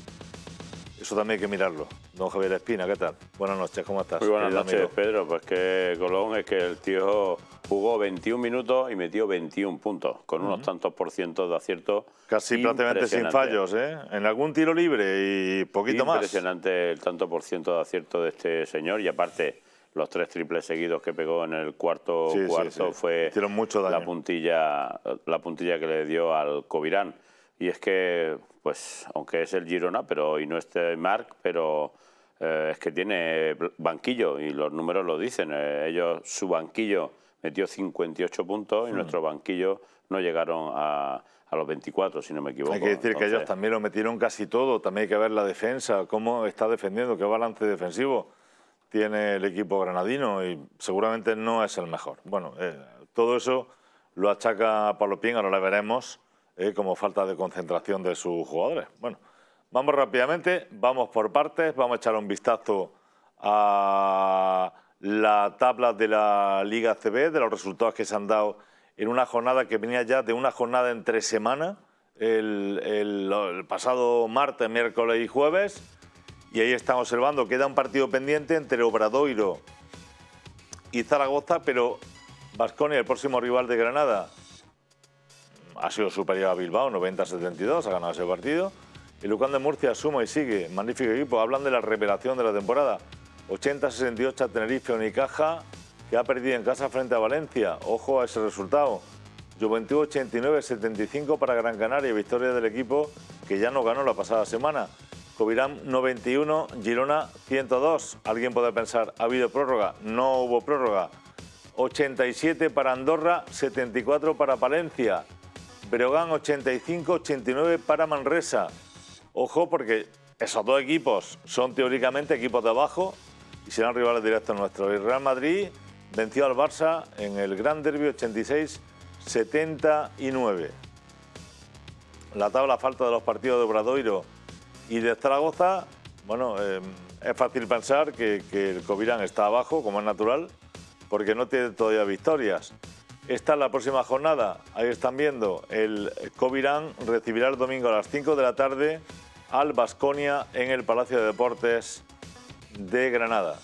Eso también hay que mirarlo. Don Javier Espina, ¿qué tal? Buenas noches, ¿cómo estás? Muy buenas noches, Pedro. Pues que Colón es que el tío jugó 21 minutos y metió 21 puntos, con unos tantos por ciento de acierto. Casi prácticamente sin fallos, ¿eh? En algún tiro libre y poquito más. Impresionante el tanto por ciento de acierto de este señor, y aparte los 3 triples seguidos que pegó en el cuarto fue la puntilla que le dio al Covirán. Y es que, pues, aunque es el Girona, pero y no esté Marc, pero es que tiene banquillo y los números lo dicen. Su banquillo metió 58 puntos y nuestro banquillo no llegaron a los 24, si no me equivoco. Hay que decir que ellos también lo metieron casi todo. También hay que ver la defensa, cómo está defendiendo, qué balance defensivo tiene el equipo granadino, y seguramente no es el mejor. Bueno, todo eso lo achaca a Palopín, ahora lo veremos, como falta de concentración de sus jugadores. Bueno, vamos rápidamente, vamos por partes, vamos a echar un vistazo a la tabla de la Liga CB, de los resultados que se han dado en una jornada que venía ya de una jornada entre semana, el pasado martes, miércoles y jueves, y ahí estamos observando, queda un partido pendiente entre Obradoiro y Zaragoza, pero Baskonia, el próximo rival de Granada, ha sido superior a Bilbao, 90-72, ha ganado ese partido. El Lucán de Murcia suma y sigue, magnífico equipo. Hablan de la revelación de la temporada. 80-68 a Tenerife, Unicaja, que ha perdido en casa frente a Valencia. Ojo a ese resultado. Juventud 89-75 para Gran Canaria, victoria del equipo que ya no ganó la pasada semana. Covirán 91, Girona 102. Alguien puede pensar, ¿ha habido prórroga? No hubo prórroga. 87 para Andorra, 74 para Palencia. Breogán 85-89 para Manresa. Ojo, porque esos dos equipos son teóricamente equipos de abajo y serán rivales directos nuestros. El Real Madrid venció al Barça en el Gran Derbi 86-79. La tabla falta de los partidos de Obradoiro y de Zaragoza. Bueno, es fácil pensar que el Covirán está abajo, como es natural, porque no tiene todavía victorias. Esta es la próxima jornada, ahí están viendo, el Covirán recibirá el domingo a las 5 de la tarde al Baskonia en el Palacio de Deportes de Granada.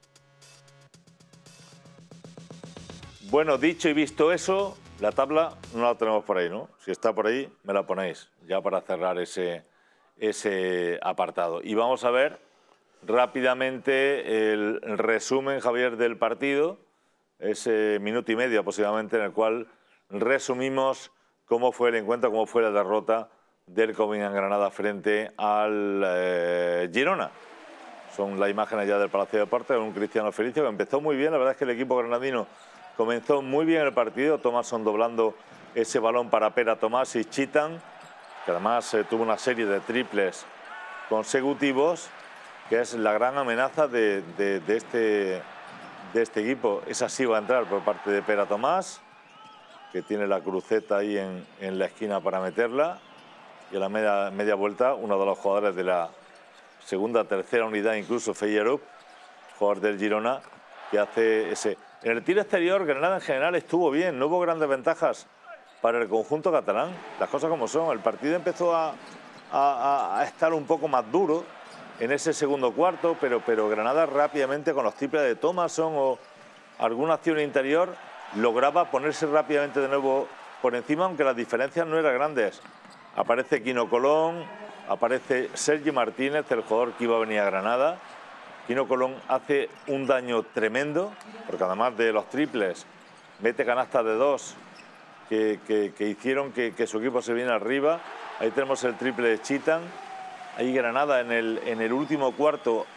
Bueno, dicho y visto eso, la tabla no la tenemos por ahí, ¿no? Si está por ahí, me la ponéis, ya para cerrar ese apartado. Y vamos a ver rápidamente el resumen, Javier, del partido. Ese minuto y medio aproximadamente en el cual resumimos cómo fue el encuentro, cómo fue la derrota del Covirán Granada frente al Girona. Son las imágenes ya del Palacio de Deportes, un Cristiano Felicio que empezó muy bien. La verdad es que el equipo granadino comenzó muy bien el partido. Thomasson doblando ese balón para Pera Tomás y Chitan, que además tuvo una serie de triples consecutivos, que es la gran amenaza de este equipo. Esa sí va a entrar por parte de Pera Tomás, que tiene la cruceta ahí en la esquina para meterla, y a la media vuelta uno de los jugadores de la segunda, tercera unidad, incluso Feyerup, jugador del Girona, que hace ese. En el tiro exterior Granada en general estuvo bien, no hubo grandes ventajas para el conjunto catalán. Las cosas como son. El partido empezó a estar un poco más duro en ese segundo cuarto, pero Granada rápidamente con los triples de Thomason o alguna acción interior lograba ponerse rápidamente de nuevo por encima, aunque las diferencias no eran grandes. Aparece Quino Colón, aparece Sergi Martínez, el jugador que iba a venir a Granada. Quino Colón hace un daño tremendo, porque además de los triples, mete canastas de 2 que hicieron que su equipo se viene arriba. Ahí tenemos el triple de Chitan. Ahí Granada en el último cuarto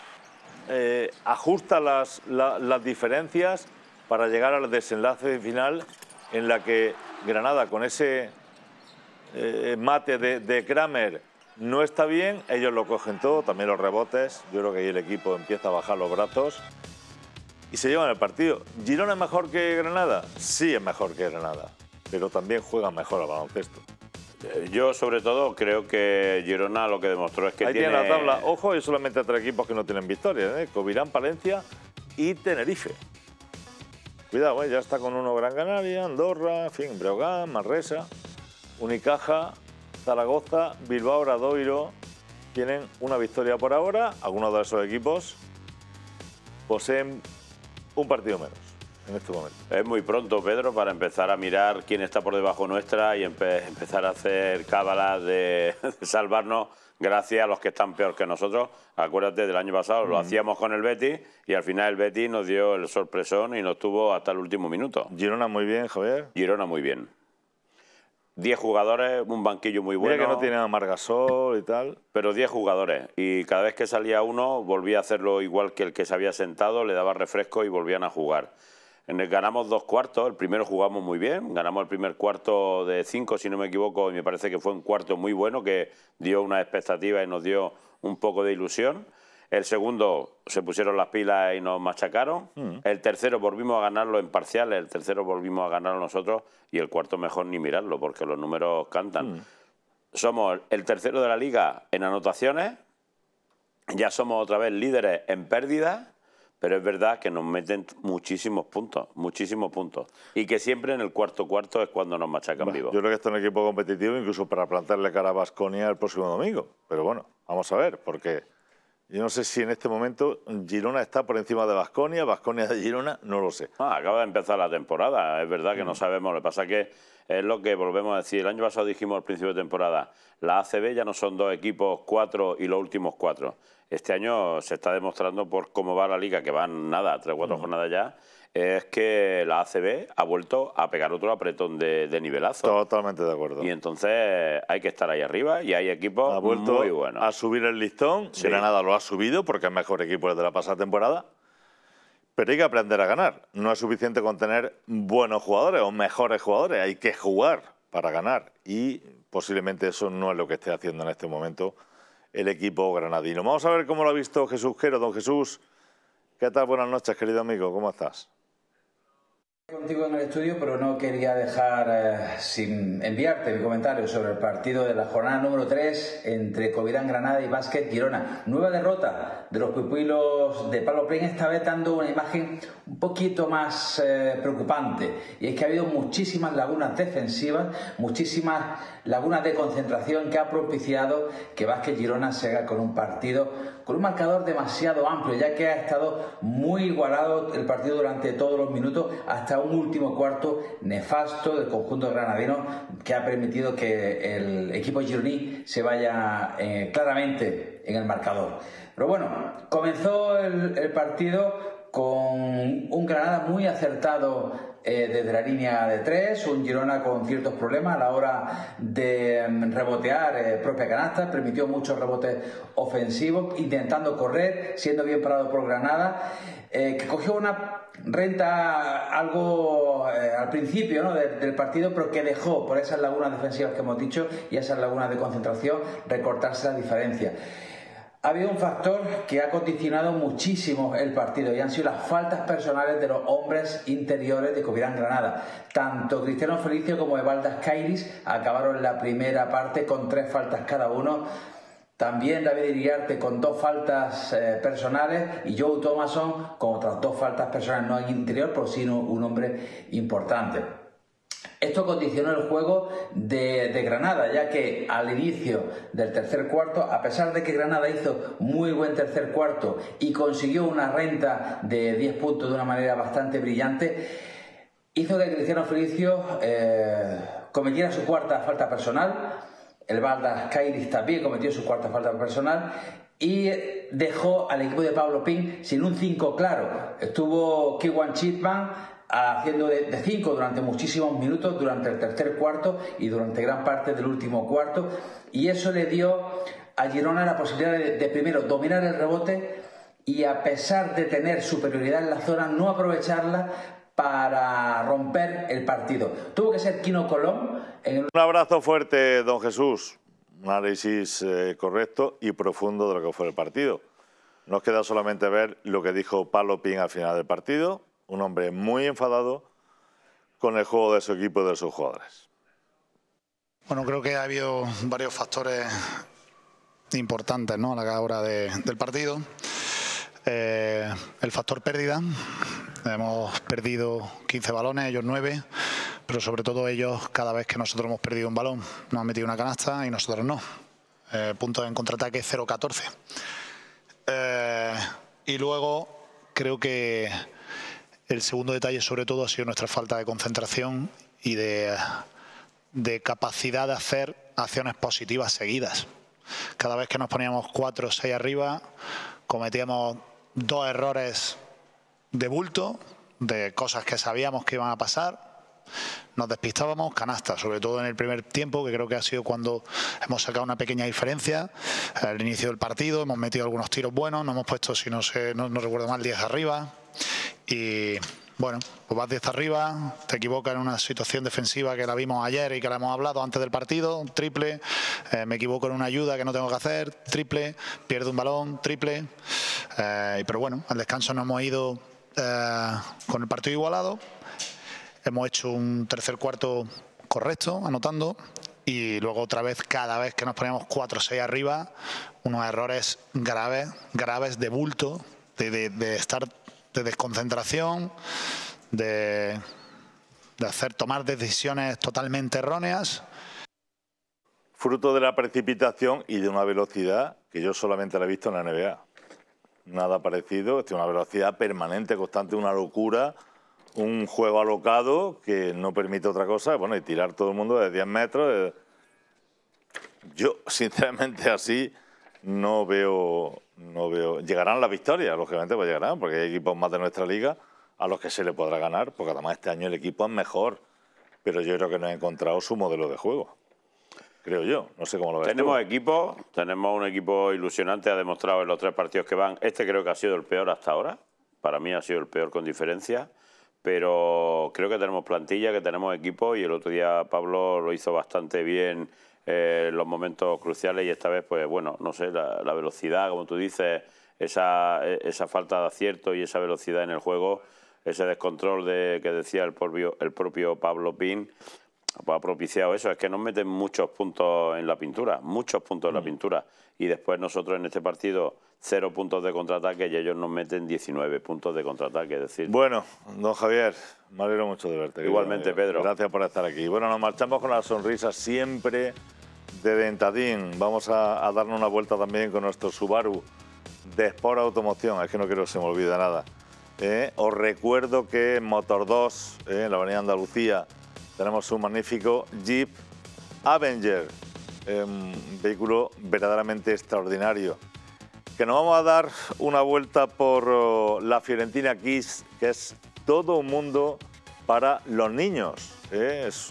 ajusta las diferencias para llegar al desenlace final, en la que Granada, con ese mate de Kramer, no está bien. Ellos lo cogen todo, también los rebotes. Yo creo que ahí el equipo empieza a bajar los brazos y se llevan el partido. ¿Girona es mejor que Granada? Sí, es mejor que Granada, pero también juegan mejor al baloncesto. Yo, sobre todo, creo que Girona lo que demostró es que ahí tiene la tabla. Ojo, hay solamente 3 equipos que no tienen victorias, ¿eh? Covirán, Palencia y Tenerife. Cuidado, ya está con uno Gran Canaria, Andorra, en fin, Breogán, Manresa, Unicaja, Zaragoza, Bilbao, Obradoiro. Tienen una victoria por ahora. Algunos de esos equipos poseen un partido menos en este momento. Es muy pronto, Pedro, para empezar a mirar quién está por debajo nuestra y empezar a hacer cábalas de salvarnos gracias a los que están peor que nosotros. Acuérdate, del año pasado lo hacíamos con el Betis y al final el Betis nos dio el sorpresón y nos tuvo hasta el último minuto. Girona muy bien, Javier. Girona muy bien. 10 jugadores, un banquillo muy bueno. Mira que no tiene a Margasol y tal. Pero 10 jugadores. Y cada vez que salía uno volvía a hacerlo igual que el que se había sentado, le daba refresco y volvían a jugar. Ganamos 2 cuartos, el primero jugamos muy bien, ganamos el primer cuarto de 5, si no me equivoco, y me parece que fue un cuarto muy bueno, que dio una expectativa y nos dio un poco de ilusión. El segundo se pusieron las pilas y nos machacaron. El tercero volvimos a ganarlo en parciales, el tercero volvimos a ganarlo nosotros, y el cuarto mejor ni mirarlo, porque los números cantan. Somos el tercero de la liga en anotaciones, ya somos otra vez líderes en pérdidas, pero es verdad que nos meten muchísimos puntos, y que siempre en el cuarto es cuando nos machacan vivos. Yo creo que esto es un equipo competitivo incluso para plantarle cara a Baskonia el próximo domingo, pero bueno, vamos a ver, porque yo no sé si en este momento Girona está por encima de Baskonia, Baskonia de Girona, no lo sé. Acaba de empezar la temporada, es verdad que no sabemos, lo que pasa que es lo que volvemos a decir. El año pasado dijimos al principio de temporada, la ACB ya no son 2 equipos, 4 y los últimos 4. Este año se está demostrando por cómo va la liga, que van 3 o 4 jornadas ya, es que la ACB ha vuelto a pegar otro apretón de nivelazo. Totalmente de acuerdo. Y entonces hay que estar ahí arriba y hay equipos muy buenos. A subir el listón, sí. Granada lo ha subido porque es mejor equipo desde la pasada temporada, pero hay que aprender a ganar. No es suficiente con tener buenos jugadores o mejores jugadores, hay que jugar para ganar y posiblemente eso no es lo que esté haciendo en este momento el equipo granadino. Vamos a ver cómo lo ha visto Jesús Quero. Don Jesús, ¿qué tal? Buenas noches, querido amigo, ¿cómo estás? Contigo en el estudio, pero no quería dejar sin enviarte mi comentario sobre el partido de la jornada número 3 entre Covirán Granada y Básquet Girona. Nueva derrota de los pupilos de Pablo Pren, esta vez dando una imagen un poquito más preocupante, y es que ha habido muchísimas lagunas defensivas, muchísimas lagunas de concentración que ha propiciado que Básquet Girona se haga con un partido con un marcador demasiado amplio, ya que ha estado muy igualado el partido durante todos los minutos, hasta un último cuarto nefasto del conjunto granadino, que ha permitido que el equipo gironí se vaya claramente en el marcador. Pero bueno, comenzó el partido con un Granada muy acertado desde la línea de 3, un Girona con ciertos problemas a la hora de rebotear propia canasta, permitió muchos rebotes ofensivos, intentando correr, siendo bien parado por Granada, que cogió una renta algo al principio, ¿no?, del partido, pero que dejó, por esas lagunas defensivas que hemos dicho y esas lagunas de concentración, recortarse la diferencia. Ha habido un factor que ha condicionado muchísimo el partido, y han sido las faltas personales de los hombres interiores de Covirán Granada. Tanto Cristiano Felicio como Evaldas Kairis acabaron la primera parte con 3 faltas cada uno. También David Iriarte con 2 faltas personales, y Joe Thomason con otras 2 faltas personales, no en interior, pero sí un hombre importante. Esto condicionó el juego de Granada, ya que al inicio del tercer cuarto, a pesar de que Granada hizo muy buen tercer cuarto y consiguió una renta de 10 puntos de una manera bastante brillante, hizo que Cristiano Felicio cometiera su cuarta falta personal. El Baldas Kairis también cometió su cuarta falta personal y dejó al equipo de Pablo Pin sin un 5 claro. Estuvo Kiwan Chipman haciendo de 5 durante muchísimos minutos, durante el tercer cuarto y durante gran parte del último cuarto, y eso le dio a Girona la posibilidad de primero dominar el rebote y, a pesar de tener superioridad en la zona, no aprovecharla para romper el partido. Tuvo que ser Quino Colón. Un abrazo fuerte, don Jesús. Un análisis correcto y profundo de lo que fue el partido. Nos queda solamente ver lo que dijo Pablo Pin al final del partido. Un hombre muy enfadado con el juego de su equipo y de sus jugadores. Bueno, creo que ha habido varios factores importantes, ¿no?, a la hora del partido. El factor pérdida. Hemos perdido 15 balones, ellos 9, pero sobre todo ellos, cada vez que nosotros hemos perdido un balón, nos han metido una canasta y nosotros no. Puntos en contraataque 0-14. Y luego creo que el segundo detalle sobre todo ha sido nuestra falta de concentración y de capacidad de hacer acciones positivas seguidas. Cada vez que nos poníamos 4 o 6 arriba, cometíamos 2 errores de bulto, de cosas que sabíamos que iban a pasar. Nos despistábamos, canastas, sobre todo en el primer tiempo, que creo que ha sido cuando hemos sacado una pequeña diferencia. Al inicio del partido hemos metido algunos tiros buenos, nos hemos puesto, si no recuerdo mal, 10 arriba. Y bueno, pues vas 10 arriba, te equivocas en una situación defensiva que la vimos ayer y que la hemos hablado antes del partido, triple, me equivoco en una ayuda que no tengo que hacer, triple, pierdo un balón, triple. Pero bueno, al descanso nos hemos ido con el partido igualado. Hemos hecho un tercer cuarto correcto, anotando, y luego otra vez, cada vez que nos poníamos 4 o 6 arriba, unos errores graves de bulto, de estar de desconcentración, de tomar decisiones totalmente erróneas. Fruto de la precipitación y de una velocidad que yo solamente la he visto en la NBA. Nada parecido, una velocidad permanente, constante, una locura, un juego alocado que no permite otra cosa, bueno, y tirar todo el mundo de 10 metros. Yo, sinceramente, así no veo. Llegarán las victorias, lógicamente, pues llegarán, porque hay equipos más de nuestra liga a los que se le podrá ganar, porque además este año el equipo es mejor, pero yo creo que no ha encontrado su modelo de juego. Creo yo, no sé cómo lo ves. Tenemos equipo, tenemos un equipo ilusionante, ha demostrado en los 3 partidos que van. Este creo que ha sido el peor hasta ahora, para mí ha sido el peor con diferencia, pero creo que tenemos plantilla, que tenemos equipo, y el otro día Pablo lo hizo bastante bien en los momentos cruciales, y esta vez, pues bueno, no sé, la velocidad, como tú dices, esa falta de acierto y esa velocidad en el juego, ese descontrol que decía el propio Pablo Pin, pues ha propiciado eso. Es que nos meten muchos puntos en la pintura, y después nosotros en este partido 0 puntos de contraataque y ellos nos meten 19 puntos de contraataque. Es decir, bueno, don Javier, me alegro mucho de verte. Igualmente, Pedro. Gracias por estar aquí. Bueno, nos marchamos con la sonrisa siempre de Dentadín. Vamos a darnos una vuelta también con nuestro Subaru de Sport Automoción. Es que no quiero que se me olvide nada. Os recuerdo que en Motor 2, en la avenida Andalucía, tenemos un magnífico Jeep Avenger, un vehículo verdaderamente extraordinario. Que nos vamos a dar una vuelta por la Fiorentina Kids, que es todo un mundo para los niños. Es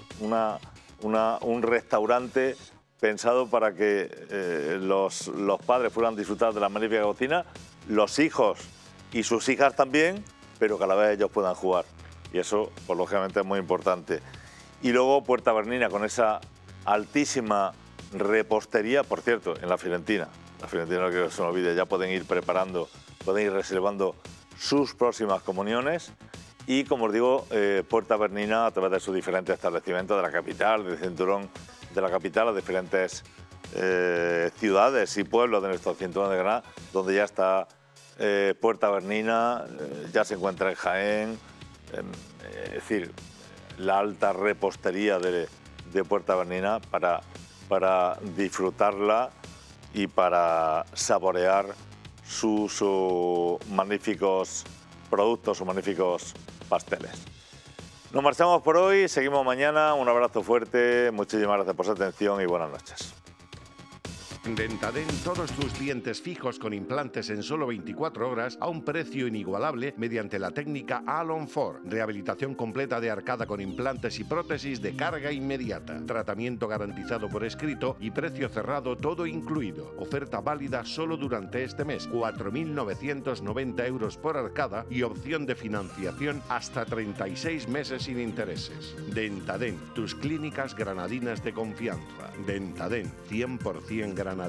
un restaurante pensado para que los padres puedan disfrutar de la magnífica cocina, los hijos y sus hijas también, pero que a la vez ellos puedan jugar. Y eso, pues lógicamente, es muy importante. Y luego Puerta Bernina, con esa altísima repostería, por cierto, en la Fiorentina. La Fiorentina, no quiero que se me olvide, ya pueden ir preparando, pueden ir reservando sus próximas comuniones. Y, como os digo, Puerta Bernina, a través de sus diferentes establecimientos de la capital, del cinturón de la capital, a diferentes ciudades y pueblos de nuestro cinturón de Granada, donde ya está Puerta Bernina, ya se encuentra en Jaén. Es decir, la alta repostería de Puerta Bernina para disfrutarla y para saborear sus magníficos productos, sus magníficos pasteles. Nos marchamos por hoy, seguimos mañana, un abrazo fuerte, muchísimas gracias por su atención y buenas noches. Dentadent, todos tus dientes fijos con implantes en solo 24 horas a un precio inigualable mediante la técnica Alon4. Rehabilitación completa de arcada con implantes y prótesis de carga inmediata. Tratamiento garantizado por escrito y precio cerrado todo incluido. Oferta válida solo durante este mes. 4.990 euros por arcada y opción de financiación hasta 36 meses sin intereses. Dentadent, tus clínicas granadinas de confianza. Dentadent, 100% granadinos.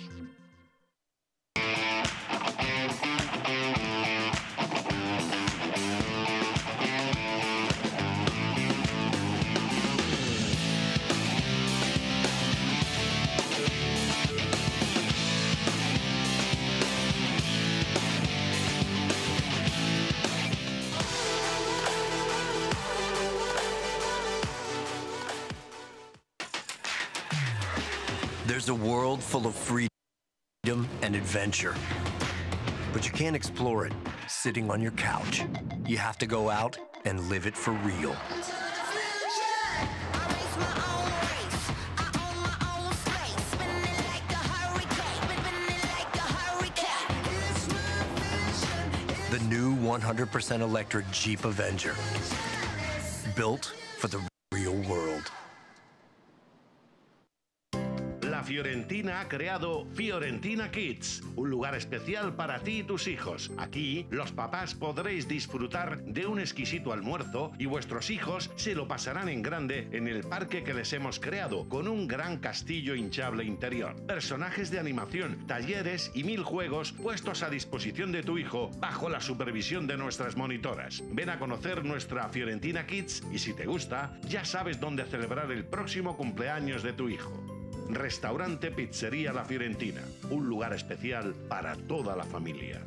There's a world full of freedom and adventure, but you can't explore it sitting on your couch. You have to go out and live it for real. The new 100% electric Jeep Avenger, built for the real world. La Fiorentina ha creado Fiorentina Kids, un lugar especial para ti y tus hijos. Aquí, los papás podréis disfrutar de un exquisito almuerzo y vuestros hijos se lo pasarán en grande en el parque que les hemos creado, con un gran castillo hinchable interior, personajes de animación, talleres y 1000 juegos puestos a disposición de tu hijo bajo la supervisión de nuestras monitoras. Ven a conocer nuestra Fiorentina Kids y si te gusta, ya sabes dónde celebrar el próximo cumpleaños de tu hijo. Restaurante Pizzería La Fiorentina, un lugar especial para toda la familia.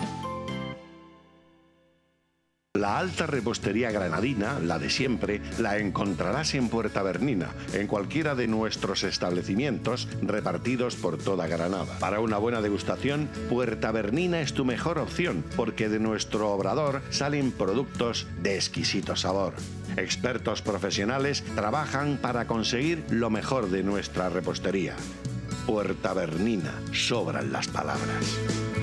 La alta repostería granadina, la de siempre, la encontrarás en Puerta Bernina, en cualquiera de nuestros establecimientos repartidos por toda Granada. Para una buena degustación, Puerta Bernina es tu mejor opción, porque de nuestro obrador salen productos de exquisito sabor. Expertos profesionales trabajan para conseguir lo mejor de nuestra repostería. Puerta Bernina, sobran las palabras.